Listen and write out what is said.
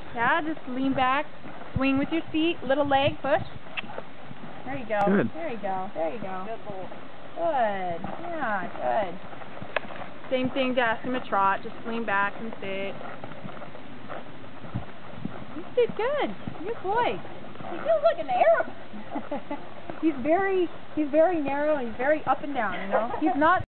Yeah, just lean back, swing with your feet, little leg, push. There you go. Good. There you go. There you go. Good. Yeah, good. Same thing to ask him to trot. Just lean back and sit. You did good. Good boy. He feels like an Arab. He's very narrow and he's very up and down, you know. He's not